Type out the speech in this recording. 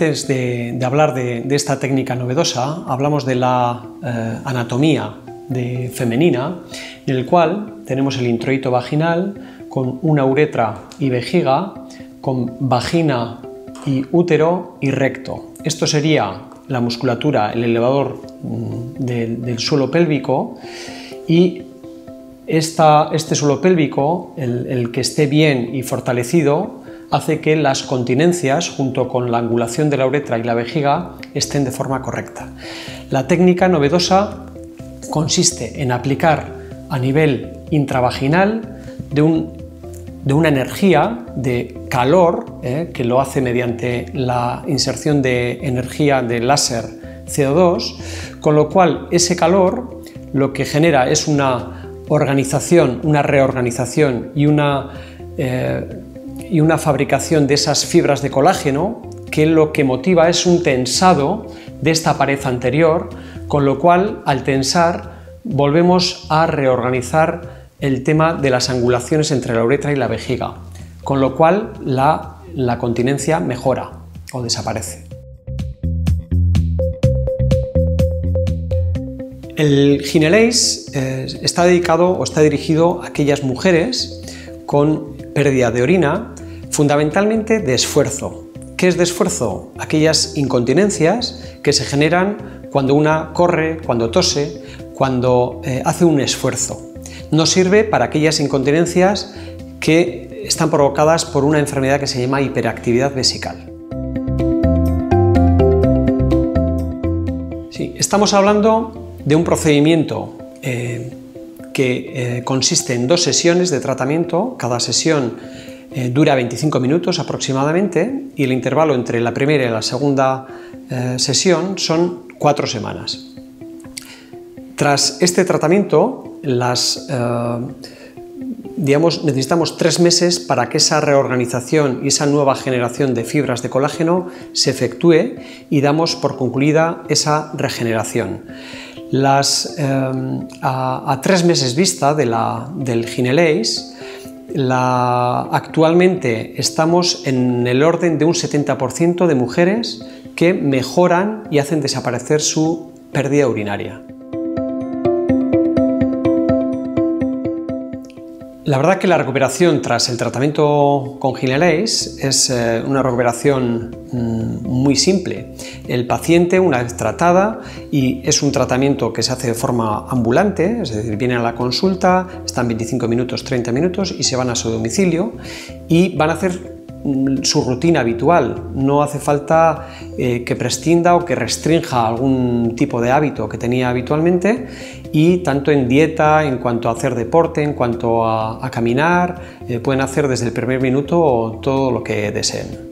Antes de hablar de esta técnica novedosa, hablamos de la anatomía femenina, en el cual tenemos el introito vaginal con una uretra y vejiga, con vagina y útero y recto. Esto sería la musculatura, el elevador del suelo pélvico, y este suelo pélvico, el que esté bien y fortalecido, hace que las continencias, junto con la angulación de la uretra y la vejiga, estén de forma correcta. La técnica novedosa consiste en aplicar a nivel intravaginal de una energía de calor, que lo hace mediante la inserción de energía de láser CO2, con lo cual ese calor lo que genera es una organización, una reorganización y una fabricación de esas fibras de colágeno, que lo que motiva es un tensado de esta pared anterior, con lo cual al tensar volvemos a reorganizar el tema de las angulaciones entre la uretra y la vejiga, con lo cual la continencia mejora o desaparece. El Gineleis está dedicado o está dirigido a aquellas mujeres con pérdida de orina, fundamentalmente de esfuerzo. ¿Qué es de esfuerzo? Aquellas incontinencias que se generan cuando una corre, cuando tose, cuando hace un esfuerzo. No sirve para aquellas incontinencias que están provocadas por una enfermedad que se llama hiperactividad vesical. Sí, estamos hablando de un procedimiento que consiste en 2 sesiones de tratamiento. Cada sesión dura 25 minutos aproximadamente, y el intervalo entre la primera y la segunda sesión son 4 semanas. Tras este tratamiento, necesitamos 3 meses para que esa reorganización y esa nueva generación de fibras de colágeno se efectúe y damos por concluida esa regeneración. A 3 meses vista del Gineleis, actualmente estamos en el orden de un 70% de mujeres que mejoran y hacen desaparecer su pérdida urinaria. La verdad que la recuperación tras el tratamiento con Gineleis es una recuperación muy simple. El paciente, una vez tratada, y es un tratamiento que se hace de forma ambulante, es decir, vienen a la consulta, están 25 minutos, 30 minutos y se van a su domicilio y van a hacer su rutina habitual. No hace falta que prescinda o que restrinja algún tipo de hábito que tenía habitualmente, y tanto en dieta, en cuanto a hacer deporte, en cuanto a caminar, pueden hacer desde el primer minuto todo lo que deseen.